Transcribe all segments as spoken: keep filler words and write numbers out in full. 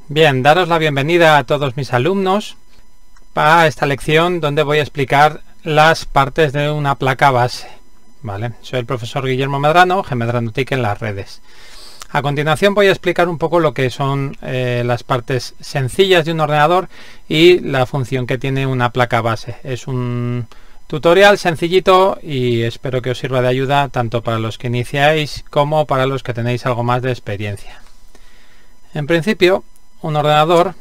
Bien, daros la bienvenida a todos mis alumnos para esta lección donde voy a explicar las partes de una placa base. ¿Vale? Soy el profesor Guillermo Medrano, gmedranotic en las redes. A continuación voy a explicar un poco lo que son eh, las partes sencillas de un ordenador y la función que tiene una placa base. Es un tutorial sencillito y espero que os sirva de ayuda tanto para los que iniciáis como para los que tenéis algo más de experiencia. En principio, un ordenador,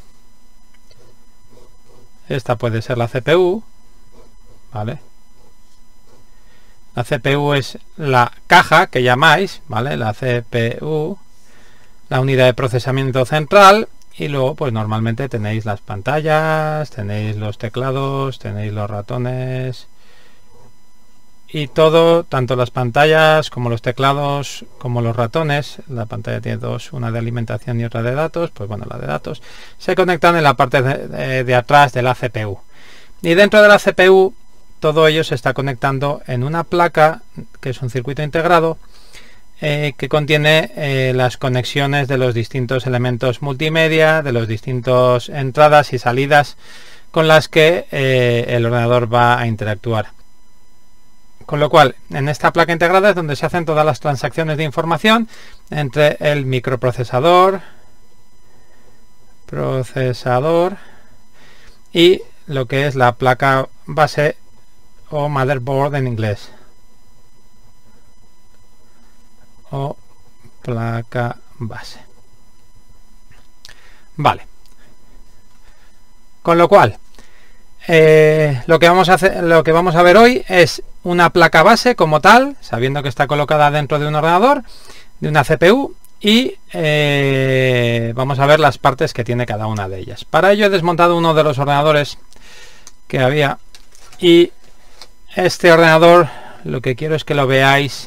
esta puede ser la C P U, ¿vale? La C P U es la caja que llamáis, ¿vale? La C P U, la unidad de procesamiento central, y luego pues normalmente tenéis las pantallas, tenéis los teclados, tenéis los ratones y todo, tanto las pantallas como los teclados como los ratones. La pantalla tiene dos, una de alimentación y otra de datos, pues bueno, la de datos se conectan en la parte de, de, de atrás de la C P U, y dentro de la C P U todo ello se está conectando en una placa que es un circuito integrado eh, que contiene eh, las conexiones de los distintos elementos multimedia, de los distintos entradas y salidas con las que eh, el ordenador va a interactuar. Con lo cual, en esta placa integrada es donde se hacen todas las transacciones de información entre el microprocesador, procesador y lo que es la placa base o motherboard en inglés, o placa base. Vale. Con lo cual, eh, lo que vamos a hacer, lo que vamos a ver hoy es una placa base como tal, sabiendo que está colocada dentro de un ordenador, de una C P U, y eh, vamos a ver las partes que tiene cada una de ellas. Para ello he desmontado uno de los ordenadores que había, y este ordenador lo que quiero es que lo veáis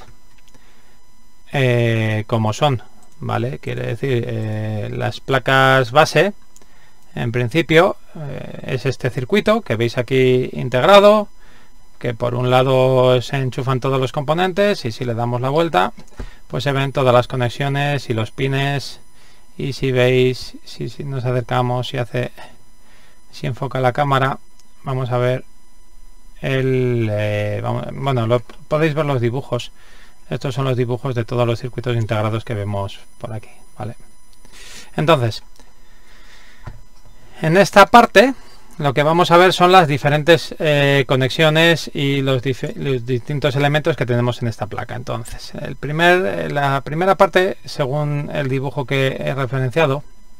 eh, como son, ¿vale? Quiere decir, eh, las placas base, en principio, eh, es este circuito que veis aquí integrado, que por un lado se enchufan todos los componentes, y si le damos la vuelta pues se ven todas las conexiones y los pines, y si veis, si, si nos acercamos y hace, si enfoca la cámara, vamos a ver el eh, vamos, bueno, lo, podéis ver los dibujos. Estos son los dibujos de todos los circuitos integrados que vemos por aquí, ¿vale? Entonces, en esta parte lo que vamos a ver son las diferentes eh, conexiones y los, los distintos elementos que tenemos en esta placa. Entonces, el primer, la primera parte, según el dibujo que he referenciado,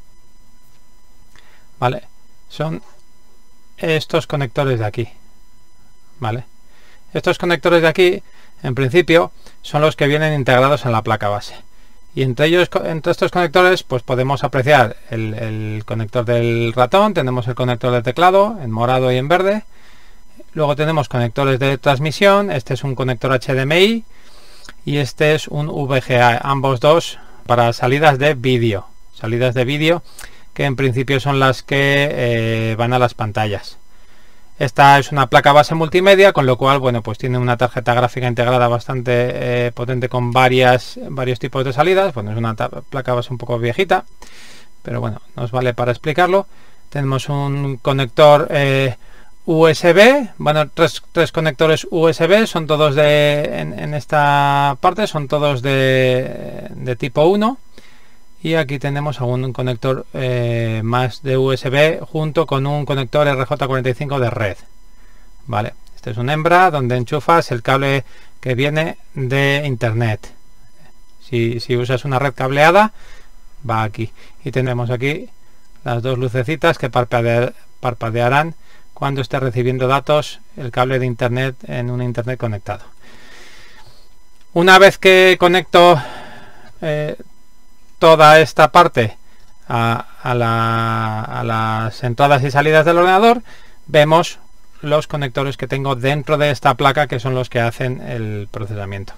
¿vale? Son estos conectores de aquí, ¿vale? Estos conectores de aquí, en principio, son los que vienen integrados en la placa base. Y entre ellos, entre estos conectores, pues podemos apreciar el, el conector del ratón, tenemos el conector del teclado en morado y en verde. Luego tenemos conectores de transmisión, este es un conector H D M I y este es un V G A, ambos dos para salidas de vídeo. Salidas de vídeo que en principio son las que eh, van a las pantallas. Esta es una placa base multimedia, con lo cual, bueno, pues tiene una tarjeta gráfica integrada bastante eh, potente con varias, varios tipos de salidas. Bueno, es una placa base un poco viejita, pero bueno, nos vale para explicarlo. Tenemos un conector eh, U S B, bueno, tres, tres conectores U S B, son todos de, en, en esta parte, son todos de, de tipo uno. Y aquí tenemos un conector eh, más de U S B junto con un conector R J cuarenta y cinco de red, ¿vale? Este es un hembra donde enchufas el cable que viene de internet. Si, si usas una red cableada, va aquí. Y tenemos aquí las dos lucecitas que parpadear, parpadearán cuando esté recibiendo datos el cable de internet en un internet conectado. Una vez que conecto eh, toda esta parte a, a, la, a las entradas y salidas del ordenador, vemos los conectores que tengo dentro de esta placa, que son los que hacen el procesamiento.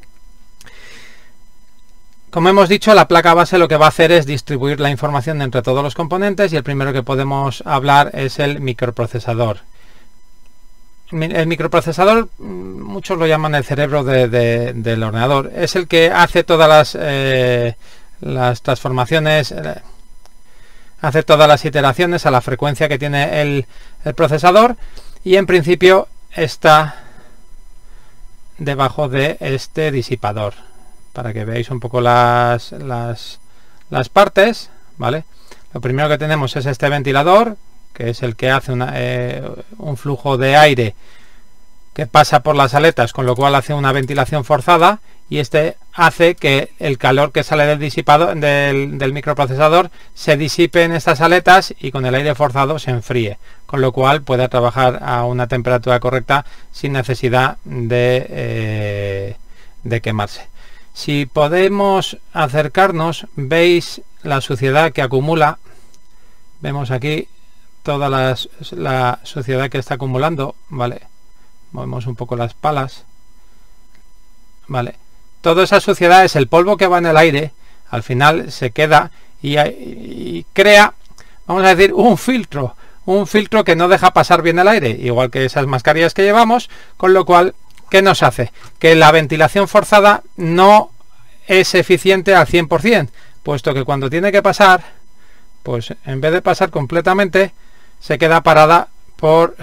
Como hemos dicho, la placa base lo que va a hacer es distribuir la información entre todos los componentes, y el primero que podemos hablar es el microprocesador. El microprocesador, muchos lo llaman el cerebro de, de, del ordenador, es el que hace todas las, eh, las transformaciones, hace todas las iteraciones a la frecuencia que tiene el, el procesador, y en principio está debajo de este disipador, para que veáis un poco las, las, las partes, ¿vale? Lo primero que tenemos es este ventilador, que es el que hace una, eh, un flujo de aire que pasa por las aletas, con lo cual hace una ventilación forzada, y este hace que el calor que sale del disipador del, del microprocesador se disipe en estas aletas y con el aire forzado se enfríe, con lo cual puede trabajar a una temperatura correcta sin necesidad de, eh, de quemarse. Si podemos acercarnos, veis la suciedad que acumula. Vemos aquí toda las, la suciedad que está acumulando, ¿vale? Movemos un poco las palas, ¿vale? Toda esa suciedad es el polvo que va en el aire, al final se queda y, y crea, vamos a decir, un filtro, un filtro que no deja pasar bien el aire, igual que esas mascarillas que llevamos, con lo cual, ¿qué nos hace? Que la ventilación forzada no es eficiente al cien por cien, puesto que cuando tiene que pasar, pues en vez de pasar completamente, se queda parada por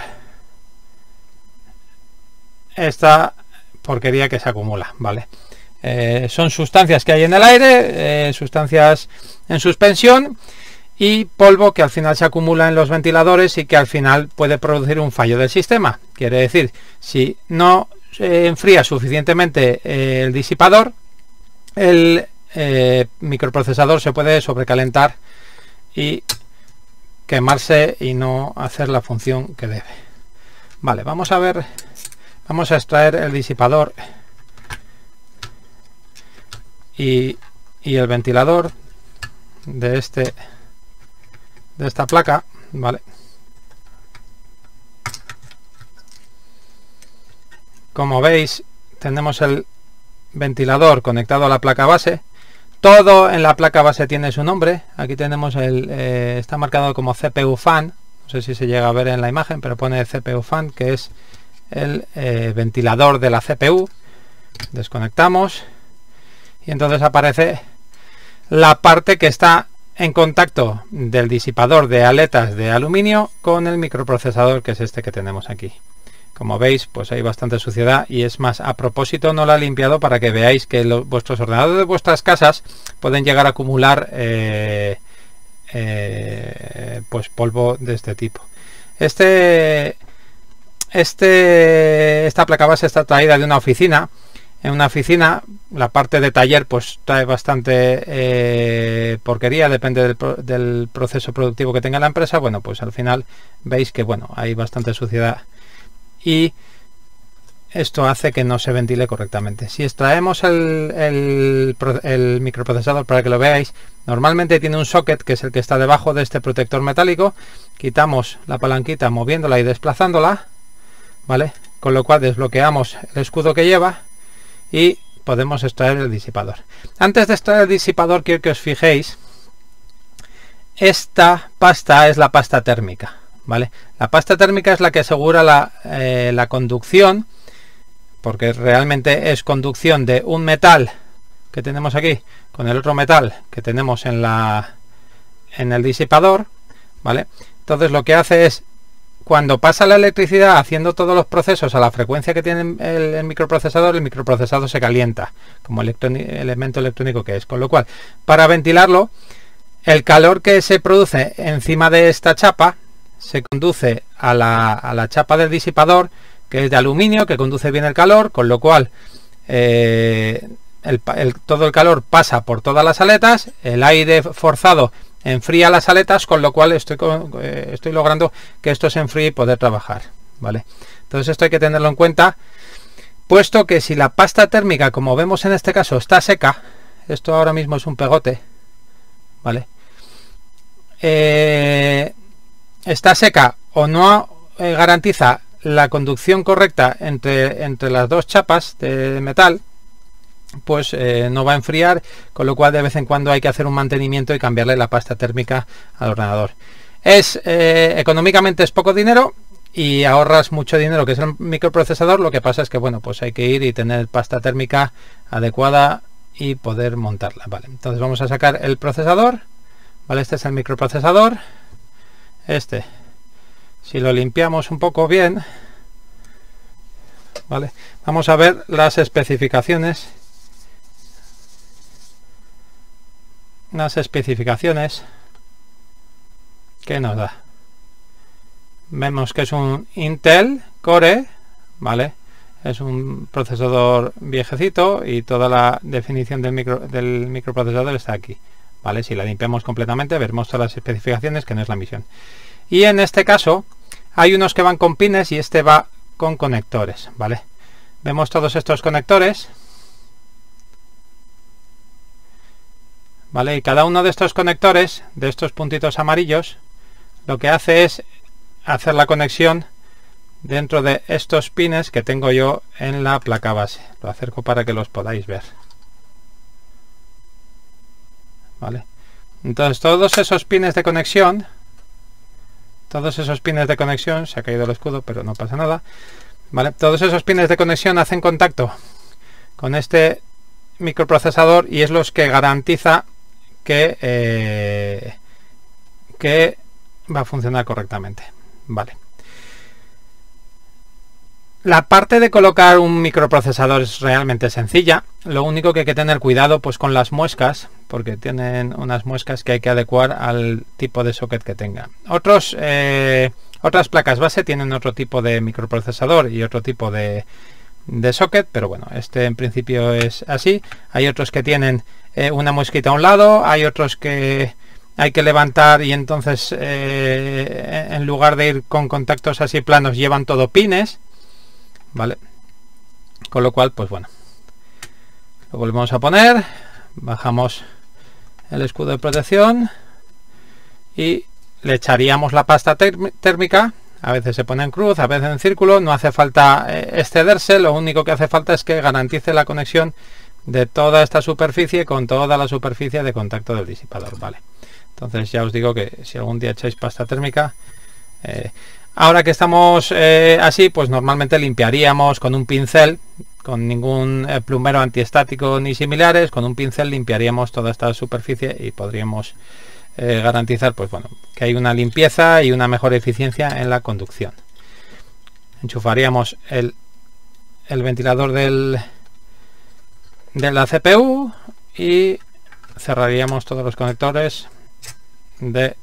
esta porquería que se acumula, ¿vale? Eh, son sustancias que hay en el aire, eh, sustancias en suspensión y polvo que al final se acumula en los ventiladores y que al final puede producir un fallo del sistema. Quiere decir, si no se enfría suficientemente eh, el disipador, el eh, microprocesador se puede sobrecalentar y quemarse y no hacer la función que debe. Vale, vamos a ver, vamos a extraer el disipador y, y el ventilador de este de esta placa, vale. Como veis, tenemos el ventilador conectado a la placa base. Todo en la placa base tiene su nombre. Aquí tenemos el eh, está marcado como C P U fan, no sé si se llega a ver en la imagen, pero pone C P U fan, que es el eh, ventilador de la C P U. Desconectamos y entonces aparece la parte que está en contacto del disipador de aletas de aluminio con el microprocesador, que es este que tenemos aquí. Como veis, pues hay bastante suciedad, y es más, a propósito no la he limpiado para que veáis que los, vuestros ordenadores de vuestras casas pueden llegar a acumular eh, eh, pues polvo de este tipo. Este, este, esta placa base está traída de una oficina. En una oficina, la parte de taller pues trae bastante eh, porquería, depende del, del proceso productivo que tenga la empresa. Bueno, pues al final veis que bueno, hay bastante suciedad y esto hace que no se ventile correctamente. Si extraemos el, el, el microprocesador, para que lo veáis, normalmente tiene un socket que es el que está debajo de este protector metálico. Quitamos la palanquita moviéndola y desplazándola, ¿vale? Con lo cual desbloqueamos el escudo que lleva y podemos extraer el disipador. Antes de extraer el disipador, quiero que os fijéis, esta pasta es la pasta térmica, ¿vale? La pasta térmica es la que asegura la, eh, la conducción, porque realmente es conducción de un metal que tenemos aquí con el otro metal que tenemos en la en el disipador, ¿vale? Entonces lo que hace es, cuando pasa la electricidad haciendo todos los procesos a la frecuencia que tiene el, el microprocesador, el microprocesador se calienta como elemento electrónico que es, con lo cual para ventilarlo, el calor que se produce encima de esta chapa se conduce a la, a la chapa del disipador, que es de aluminio, que conduce bien el calor, con lo cual eh, el, el, todo el calor pasa por todas las aletas, el aire forzado enfría las aletas, con lo cual estoy, eh, estoy logrando que esto se enfríe y poder trabajar, ¿vale? Entonces esto hay que tenerlo en cuenta, puesto que si la pasta térmica, como vemos en este caso, está seca, esto ahora mismo es un pegote, ¿vale? Eh, está seca o no eh, garantiza la conducción correcta entre, entre las dos chapas de metal, pues eh, no va a enfriar, con lo cual de vez en cuando hay que hacer un mantenimiento y cambiarle la pasta térmica al ordenador. Es eh, económicamente es poco dinero y ahorras mucho dinero, que es el microprocesador. Lo que pasa es que bueno, pues hay que ir y tener pasta térmica adecuada y poder montarla, vale. Entonces vamos a sacar el procesador, vale, este es el microprocesador. Este, si lo limpiamos un poco bien, vale, vamos a ver las especificaciones. Las especificaciones que nos da. Vemos que es un Intel Core, vale, es un procesador viejecito y toda la definición del, micro, del microprocesador está aquí, vale. Si la limpiamos completamente veremos todas las especificaciones, que no es la misión. Y en este caso hay unos que van con pines y este va con conectores, vale. Vemos todos estos conectores, vale, y cada uno de estos conectores, de estos puntitos amarillos, lo que hace es hacer la conexión dentro de estos pines que tengo yo en la placa base. Lo acerco para que los podáis ver, vale. Entonces todos esos pines de conexión, todos esos pines de conexión, se ha caído el escudo pero no pasa nada, vale, todos esos pines de conexión hacen contacto con este microprocesador y es los que garantiza que eh, que va a funcionar correctamente, vale. La parte de colocar un microprocesador es realmente sencilla. Lo único que hay que tener cuidado pues con las muescas, porque tienen unas muescas que hay que adecuar al tipo de socket que tenga. Otros eh, otras placas base tienen otro tipo de microprocesador y otro tipo de, de socket, pero bueno, este en principio es así. Hay otros que tienen eh, una muesquita a un lado, hay otros que hay que levantar y entonces eh, en lugar de ir con contactos así planos llevan todo pines, vale, con lo cual pues bueno, lo volvemos a poner, bajamos el escudo de protección y le echaríamos la pasta térmica. A veces se pone en cruz, a veces en círculo, no hace falta eh, excederse, lo único que hace falta es que garantice la conexión de toda esta superficie con toda la superficie de contacto del disipador, vale. Entonces ya os digo que si algún día echáis pasta térmica, eh, ahora que estamos eh, así, pues normalmente limpiaríamos con un pincel, con ningún eh, plumero antiestático ni similares, con un pincel limpiaríamos toda esta superficie y podríamos eh, garantizar pues bueno, que hay una limpieza y una mejor eficiencia en la conducción. Enchufaríamos el, el ventilador del, de la C P U y cerraríamos todos los conectores de,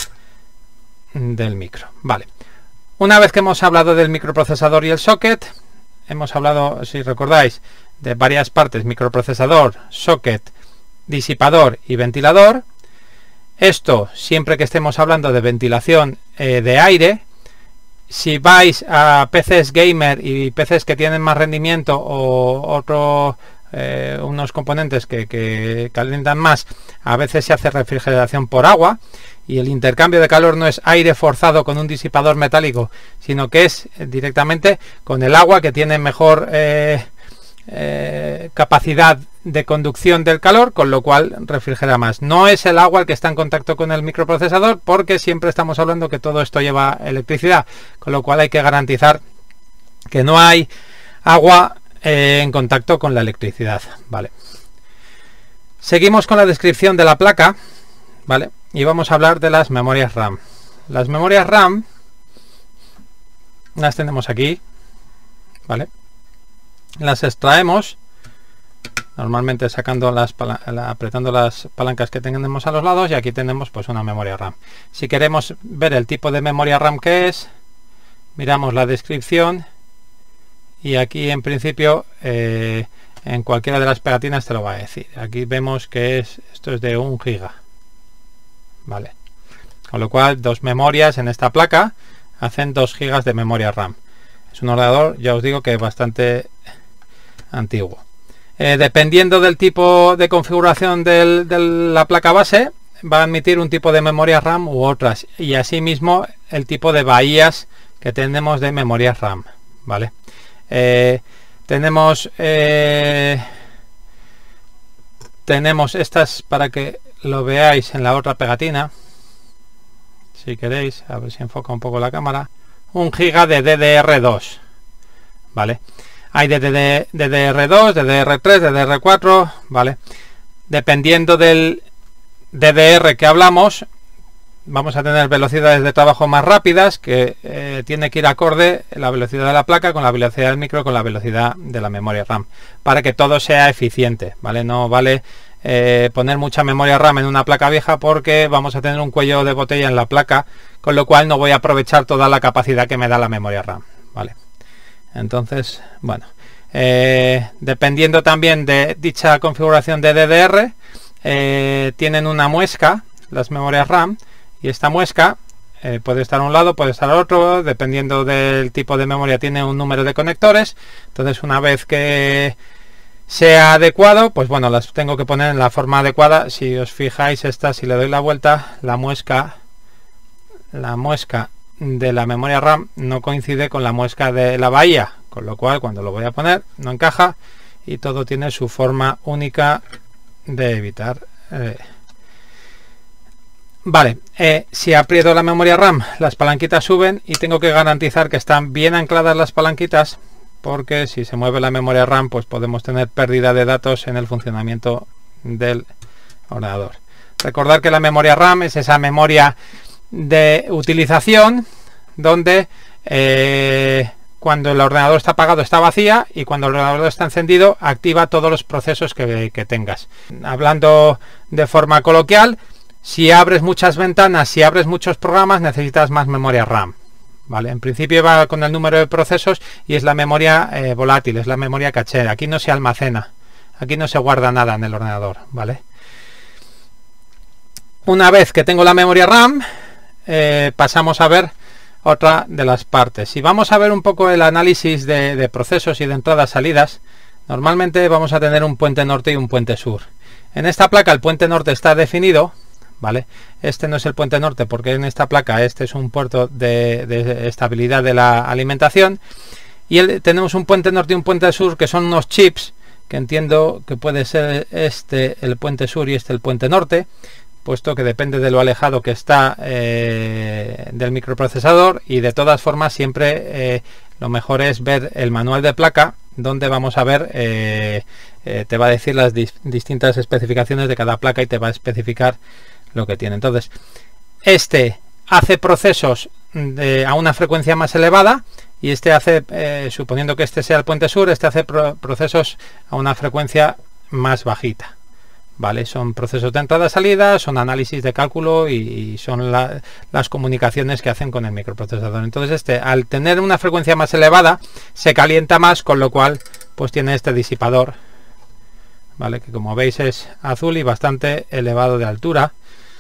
del micro, vale. Una vez que hemos hablado del microprocesador y el socket, hemos hablado, si recordáis, de varias partes: microprocesador, socket, disipador y ventilador. Esto siempre que estemos hablando de ventilación eh, de aire. Si vais a P Cs gamer y P Cs que tienen más rendimiento o otro eh, unos componentes que, que calientan más, a veces se hace refrigeración por agua y el intercambio de calor no es aire forzado con un disipador metálico, sino que es directamente con el agua, que tiene mejor eh, eh, capacidad de conducción del calor, con lo cual refrigera más. No es el agua el que está en contacto con el microprocesador, porque siempre estamos hablando que todo esto lleva electricidad, con lo cual hay que garantizar que no hay agua eh, en contacto con la electricidad, vale. Seguimos con la descripción de la placa, vale, y vamos a hablar de las memorias RAM. Las memorias RAM las tenemos aquí, vale. Las extraemos normalmente sacando las apretando las palancas que tenemos a los lados, y aquí tenemos pues una memoria RAM. Si queremos ver el tipo de memoria RAM que es, miramos la descripción y aquí en principio eh, en cualquiera de las pegatinas te lo va a decir. Aquí vemos que es esto es de un giga, vale, con lo cual dos memorias en esta placa hacen dos gigas de memoria RAM. Es un ordenador, ya os digo, que es bastante antiguo. Eh, dependiendo del tipo de configuración del, de la placa base, va a admitir un tipo de memoria RAM u otras, y asimismo el tipo de bahías que tenemos de memoria RAM, vale. Eh, tenemos eh, tenemos estas, para que lo veáis en la otra pegatina, si queréis, a ver si enfoca un poco la cámara, un giga de D D R dos, vale. Hay de D D R dos, D D R tres, D D R cuatro, vale. Dependiendo del D D R que hablamos, vamos a tener velocidades de trabajo más rápidas, que eh, tiene que ir acorde la velocidad de la placa con la velocidad del micro, con la velocidad de la memoria RAM, para que todo sea eficiente, ¿vale? No vale eh, poner mucha memoria RAM en una placa vieja, porque vamos a tener un cuello de botella en la placa, con lo cual no voy a aprovechar toda la capacidad que me da la memoria RAM, ¿vale? Entonces, bueno, eh, dependiendo también de dicha configuración de D D R, eh, tienen una muesca las memorias RAM, y esta muesca eh, puede estar a un lado, puede estar al otro, dependiendo del tipo de memoria tiene un número de conectores. Entonces, una vez que sea adecuado, pues bueno, las tengo que poner en la forma adecuada. Si os fijáis, esta, si le doy la vuelta, la muesca la muesca de la memoria RAM no coincide con la muesca de la bahía, con lo cual cuando lo voy a poner no encaja, y todo tiene su forma única de evitar eh, Vale, eh, si aprieto la memoria RAM, las palanquitas suben, y tengo que garantizar que están bien ancladas las palanquitas, porque si se mueve la memoria RAM, pues podemos tener pérdida de datos en el funcionamiento del ordenador. Recordar que la memoria RAM es esa memoria de utilización donde eh, cuando el ordenador está apagado está vacía, y cuando el ordenador está encendido activa todos los procesos que, que tengas. Hablando de forma coloquial, si abres muchas ventanas, si abres muchos programas, necesitas más memoria RAM, ¿vale? En principio va con el número de procesos, y es la memoria eh, volátil, es la memoria caché. Aquí no se almacena, aquí no se guarda nada en el ordenador, ¿vale? Una vez que tengo la memoria RAM, eh, pasamos a ver otra de las partes. Si vamos a ver un poco el análisis de, de procesos y de entradas salidas, normalmente vamos a tener un puente norte y un puente sur. En esta placa el puente norte está definido, ¿vale? Este no es el puente norte, porque en esta placa este es un puerto de, de estabilidad de la alimentación, y el, tenemos un puente norte y un puente sur, que son unos chips, que entiendo que puede ser este el puente sur y este el puente norte, puesto que depende de lo alejado que está eh, del microprocesador. Y de todas formas, siempre eh, lo mejor es ver el manual de placa, donde vamos a ver eh, eh, te va a decir las dis distintas especificaciones de cada placa, y te va a especificar lo que tiene. Entonces, este hace procesos de, a una frecuencia más elevada, y este hace, eh, suponiendo que este sea el puente sur, este hace pro procesos a una frecuencia más bajita, ¿vale? Son procesos de entrada-salida, son análisis de cálculo, y, y son la, las comunicaciones que hacen con el microprocesador. Entonces, este, al tener una frecuencia más elevada, se calienta más, con lo cual pues tiene este disipador, ¿vale? Que como veis es azul y bastante elevado de altura,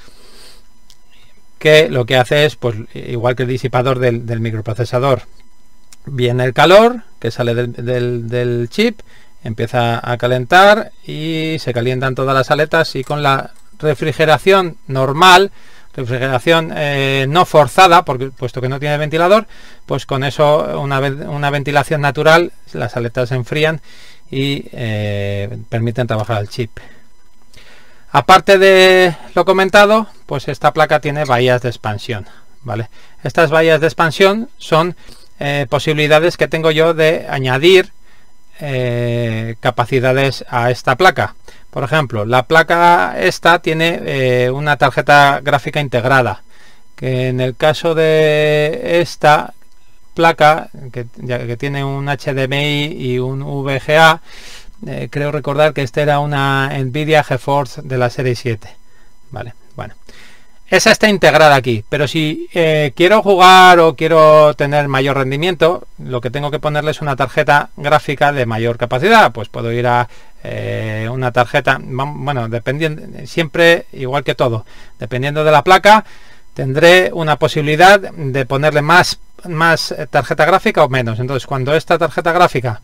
que lo que hace es, pues igual que el disipador del, del microprocesador, viene el calor que sale del, del, del chip, empieza a calentar y se calientan todas las aletas, y con la refrigeración normal, refrigeración eh, no forzada, porque puesto que no tiene ventilador, pues con eso, una, una ventilación natural, las aletas se enfrían y eh, permiten trabajar al chip. Aparte de lo comentado, pues esta placa tiene bahías de expansión, ¿vale? Estas bahías de expansión son eh, posibilidades que tengo yo de añadir eh, capacidades a esta placa. Por ejemplo, la placa esta tiene eh, una tarjeta gráfica integrada, que en el caso de esta placa, que, ya que tiene un H D M I y un V G A, Eh, creo recordar que esta era una Nvidia GeForce de la serie siete, vale, bueno, esa está integrada aquí, pero si eh, quiero jugar o quiero tener mayor rendimiento, lo que tengo que ponerle es una tarjeta gráfica de mayor capacidad. Pues puedo ir a eh, una tarjeta, bueno, dependiendo, siempre igual que todo, dependiendo de la placa, tendré una posibilidad de ponerle más, más tarjeta gráfica o menos. Entonces, cuando esta tarjeta gráfica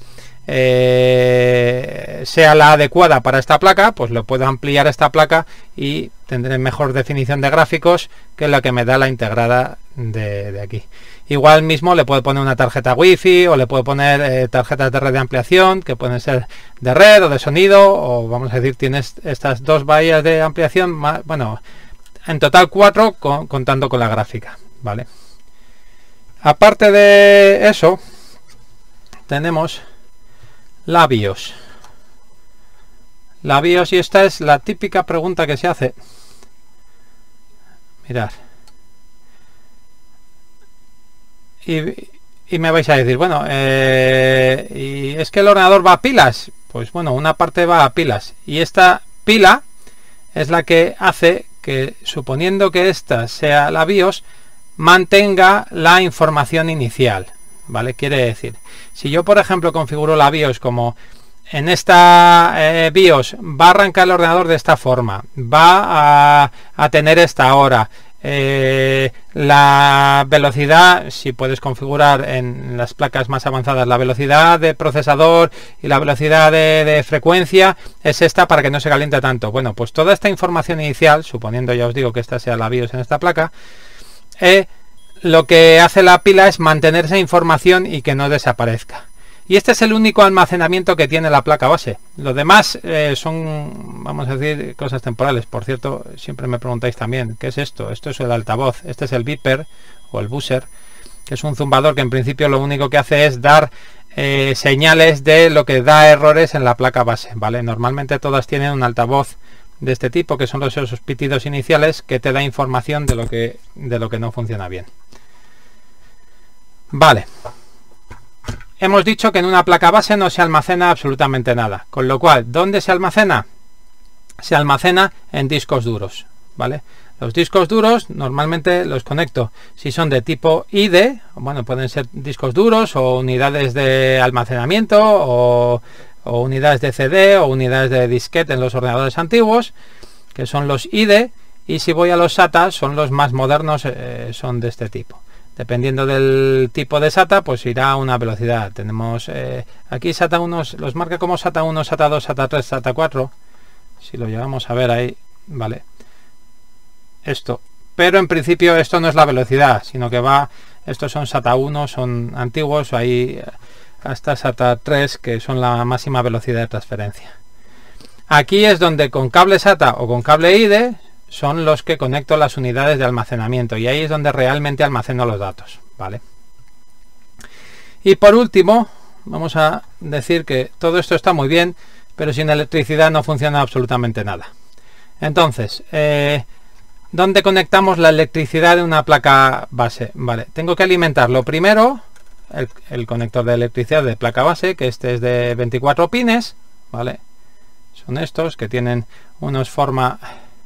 Eh, sea la adecuada para esta placa, pues lo puedo ampliar esta placa y tendré mejor definición de gráficos que la que me da la integrada de, de aquí. Igual mismo le puedo poner una tarjeta wifi, o le puedo poner eh, tarjetas de red de ampliación, que pueden ser de red o de sonido, o vamos a decir, tienes estas dos bahías de ampliación, más, bueno, en total cuatro, con, contando con la gráfica, ¿vale? Aparte de eso, tenemos la BIOS. La BIOS, y esta es la típica pregunta que se hace mirad. Y, y me vais a decir, bueno, eh, ¿y es que el ordenador va a pilas? Pues bueno, una parte va a pilas. Y esta pila es la que hace que, suponiendo que esta sea la BIOS, mantenga la información inicial, ¿vale? Quiere decir, si yo por ejemplo configuro la BIOS como en esta eh, BIOS va a arrancar el ordenador de esta forma, va a, a tener esta hora, eh, la velocidad, si puedes configurar en las placas más avanzadas la velocidad de procesador y la velocidad de, de frecuencia es esta para que no se caliente tanto. Bueno, pues toda esta información inicial, suponiendo ya os digo que esta sea la BIOS en esta placa, eh, lo que hace la pila es mantener esa información y que no desaparezca. Y este es el único almacenamiento que tiene la placa base. Los demás eh, son, vamos a decir, cosas temporales. Por cierto, siempre me preguntáis también, ¿qué es esto? Esto es el altavoz. Este es el beeper o el buzzer, que es un zumbador que en principio lo único que hace es dar eh, señales de lo que da errores en la placa base, ¿vale? Normalmente todas tienen un altavoz de este tipo, que son los esos pitidos iniciales que te da información de lo que, de lo que no funciona bien. Vale. Hemos dicho que en una placa base no se almacena absolutamente nada, con lo cual, ¿dónde se almacena? Se almacena en discos duros, ¿vale? Los discos duros normalmente los conecto si son de tipo I D E, bueno, pueden ser discos duros o unidades de almacenamiento o, o unidades de C D o unidades de disquete en los ordenadores antiguos, que son los I D E, y si voy a los SATA son los más modernos, eh, son de este tipo. Dependiendo del tipo de SATA, pues irá a una velocidad. Tenemos eh, aquí SATA uno, los marca como SATA uno, SATA dos, SATA tres, SATA cuatro. Si lo llevamos a ver ahí, vale. Esto. Pero en principio esto no es la velocidad, sino que va, estos son SATA uno, son antiguos, ahí hasta SATA tres, que son la máxima velocidad de transferencia. Aquí es donde con cable SATA o con cable I D E son los que conecto las unidades de almacenamiento, y ahí es donde realmente almaceno los datos, ¿vale? Y por último, vamos a decir que todo esto está muy bien, pero sin electricidad no funciona absolutamente nada. Entonces, eh, ¿dónde conectamos la electricidad de una placa base? Vale, tengo que alimentarlo primero, el, el conector de electricidad de placa base, que este es de veinticuatro pines, ¿vale? Son estos que tienen unos forma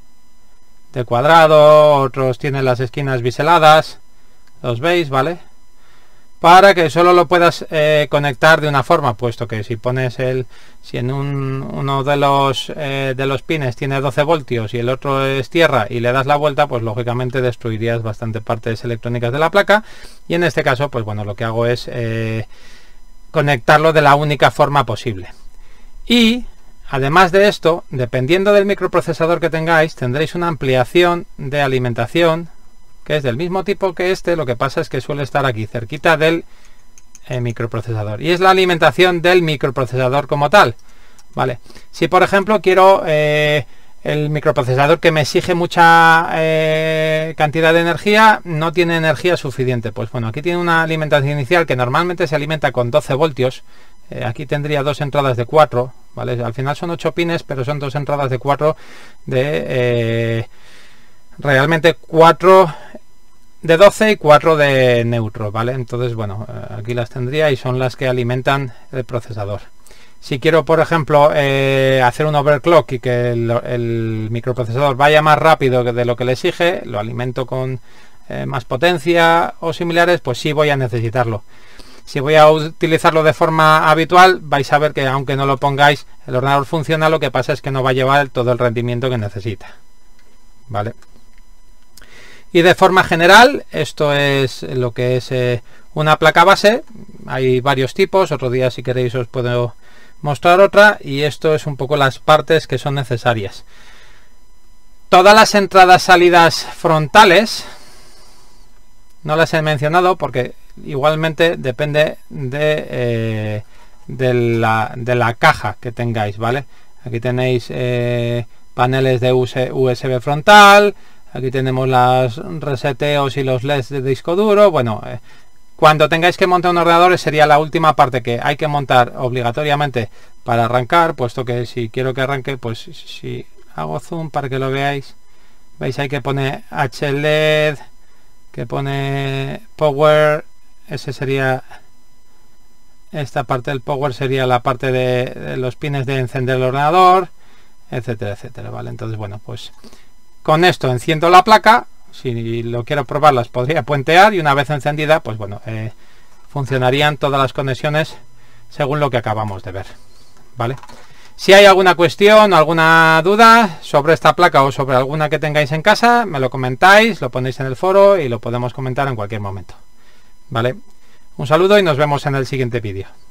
de cuadrado, otros tienen las esquinas biseladas, los veis, ¿vale? Para que solo lo puedas eh, conectar de una forma, puesto que si pones el, si en un, uno de los eh, de los pines tiene doce voltios y el otro es tierra y le das la vuelta, pues lógicamente destruirías bastante partes electrónicas de la placa, y en este caso, pues bueno, lo que hago es eh, conectarlo de la única forma posible. Y además de esto, dependiendo del microprocesador que tengáis, tendréis una ampliación de alimentación que es del mismo tipo que este, lo que pasa es que suele estar aquí cerquita del eh, microprocesador, y es la alimentación del microprocesador como tal, ¿vale? Si por ejemplo quiero eh, el microprocesador que me exige mucha eh, cantidad de energía, no tiene energía suficiente, pues bueno, aquí tiene una alimentación inicial que normalmente se alimenta con doce voltios. Eh, aquí tendría dos entradas de cuatro, ¿vale? Al final son ocho pines, pero son dos entradas de cuatro de eh, realmente cuatro de doce y cuatro de neutro, ¿vale? Entonces, bueno, aquí las tendría y son las que alimentan el procesador. Si quiero, por ejemplo, eh, hacer un overclock y que el, el microprocesador vaya más rápido de lo que le exige, lo alimento con eh, más potencia o similares, pues sí voy a necesitarlo. Si voy a utilizarlo de forma habitual, vais a ver que aunque no lo pongáis, el ordenador funciona, lo que pasa es que no va a llevar todo el rendimiento que necesita, ¿vale? Y de forma general, esto es lo que es eh, una placa base. Hay varios tipos, otro día si queréis os puedo mostrar otra, y esto es un poco las partes que son necesarias. Todas las entradas salidas frontales no las he mencionado porque igualmente depende de, eh, de, la, de la caja que tengáis, ¿vale? Aquí tenéis eh, paneles de U S B frontal, aquí tenemos las reseteos y los L E Ds de disco duro. Bueno, eh, cuando tengáis que montar un ordenador sería la última parte que hay que montar obligatoriamente para arrancar, puesto que si quiero que arranque, pues si hago zoom para que lo veáis, veis ahí que pone H L E D, que pone Power. Ese sería, esta parte del Power sería la parte de, de los pines de encender el ordenador, etcétera, etcétera, vale. Entonces, bueno, pues con esto enciendo la placa. Si lo quiero probar, las podría puentear, y una vez encendida, pues bueno, eh, funcionarían todas las conexiones según lo que acabamos de ver, vale. Si hay alguna cuestión o alguna duda sobre esta placa o sobre alguna que tengáis en casa, me lo comentáis, lo ponéis en el foro y lo podemos comentar en cualquier momento, vale. Un saludo y nos vemos en el siguiente vídeo.